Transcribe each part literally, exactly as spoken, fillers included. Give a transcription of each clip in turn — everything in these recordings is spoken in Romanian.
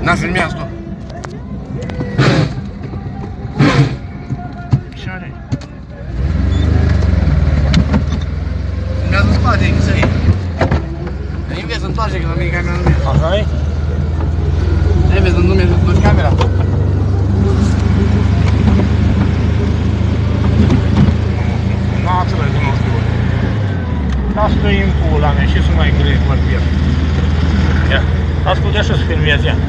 N-a filmează tu. Ce are? Filmează în spate, e să iei. Îi vezi, întoarce, că la mine camera nu merge. Așa e? Îi vezi, nu merge, duci camera. Lasă, vezi, nu știu. Asta e în pula mea, și să mai grei quartier. Ia, ascultă și să filmezi, ia.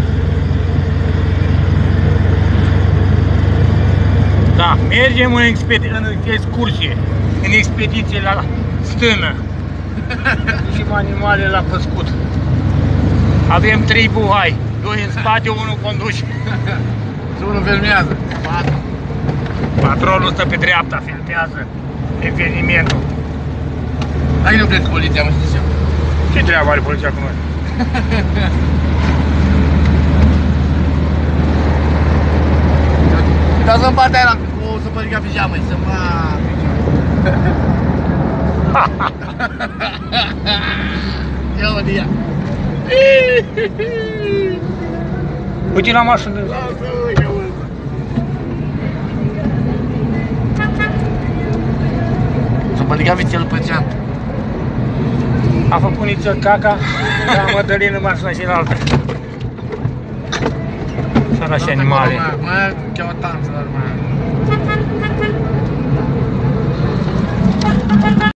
Da, mergem în, expedi în excursie, în expediție la stână. Și animale la păscut. Avem trei buhai, doi în spate, unul conduce. Și unul filmează. Patru. Patronul stă pe dreapta, filmează evenimentul. Hai nu plec cu poliția, mă știți eu. Ce treabă are poliția cu noi? Uitați în partea aia cu săpărica pijamă-i, să mă... Ia mă de ea. Uite la mașină. Lasă, uite, mă. Săpărica vițelul pățean. A făcut niță caca, dar Mădălin în mașina cealaltă. Sărași animale. Mă, chiar o tanță, dar mă...